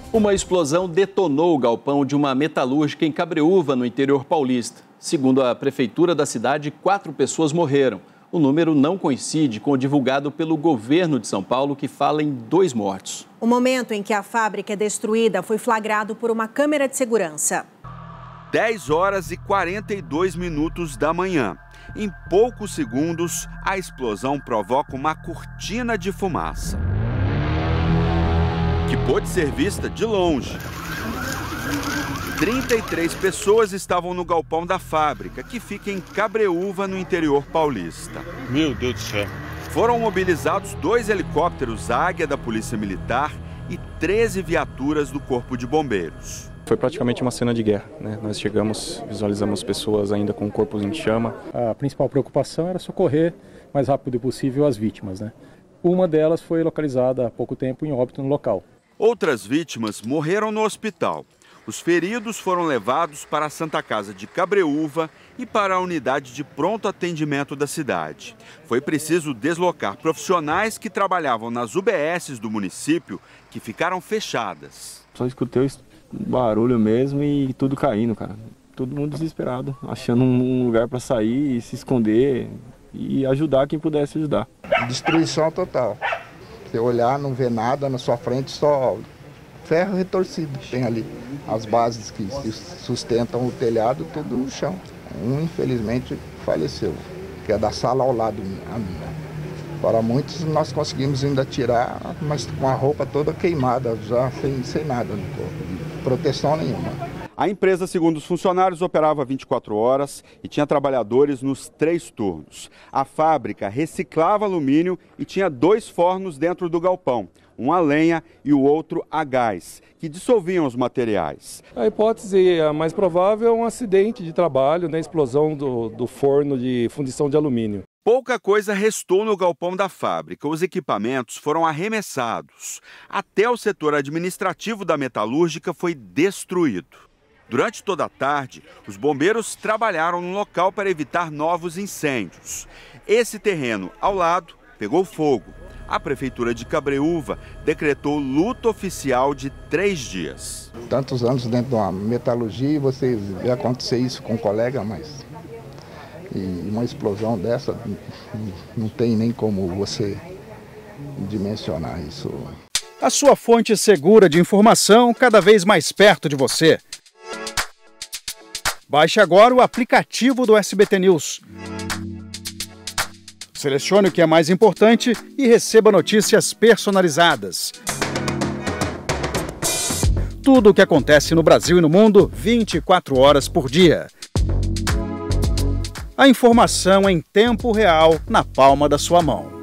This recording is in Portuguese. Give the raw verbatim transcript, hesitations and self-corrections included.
Uma explosão detonou o galpão de uma metalúrgica em Cabreúva, no interior paulista. Segundo a prefeitura da cidade, quatro pessoas morreram. O número não coincide com o divulgado pelo governo de São Paulo, que fala em dois mortos. O momento em que a fábrica é destruída foi flagrado por uma câmera de segurança. dez horas e quarenta e dois minutos da manhã. Em poucos segundos, a explosão provoca uma cortina de fumaça, que pôde ser vista de longe. trinta e três pessoas estavam no galpão da fábrica, que fica em Cabreúva, no interior paulista. Meu Deus do céu. Foram mobilizados dois helicópteros Águia da Polícia Militar e treze viaturas do Corpo de Bombeiros. Foi praticamente uma cena de guerra, né? Nós chegamos, visualizamos pessoas ainda com corpos em chama. A principal preocupação era socorrer o mais rápido possível as vítimas, né? Uma delas foi localizada há pouco tempo em óbito no local. Outras vítimas morreram no hospital. Os feridos foram levados para a Santa Casa de Cabreúva e para a unidade de pronto atendimento da cidade. Foi preciso deslocar profissionais que trabalhavam nas U B Ss do município, que ficaram fechadas. Só escutei o barulho mesmo e tudo caindo, cara. Todo mundo desesperado, achando um lugar para sair e se esconder e ajudar quem pudesse ajudar. Destruição total. Você olhar, não vê nada na sua frente, só ferro retorcido. Tem ali as bases que sustentam o telhado, tudo no chão. Um, infelizmente, faleceu, que é da sala ao lado a minha. Para muitos, nós conseguimos ainda tirar, mas com a roupa toda queimada, já sem, sem nada no corpo, proteção nenhuma. A empresa, segundo os funcionários, operava vinte e quatro horas e tinha trabalhadores nos três turnos. A fábrica reciclava alumínio e tinha dois fornos dentro do galpão, um a lenha e o outro a gás, que dissolviam os materiais. A hipótese a mais provável é um acidente de trabalho, né, explosão do, do forno de fundição de alumínio. Pouca coisa restou no galpão da fábrica. Os equipamentos foram arremessados. Até o setor administrativo da metalúrgica foi destruído. Durante toda a tarde, os bombeiros trabalharam no local para evitar novos incêndios. Esse terreno, ao lado, pegou fogo. A prefeitura de Cabreúva decretou luto oficial de três dias. Tantos anos dentro de uma metalurgia e você vê acontecer isso com um colega, mas e uma explosão dessa não tem nem como você dimensionar isso. A sua fonte segura de informação cada vez mais perto de você. Baixe agora o aplicativo do S B T News. Selecione o que é mais importante e receba notícias personalizadas. Tudo o que acontece no Brasil e no mundo, vinte e quatro horas por dia. A informação em tempo real na palma da sua mão.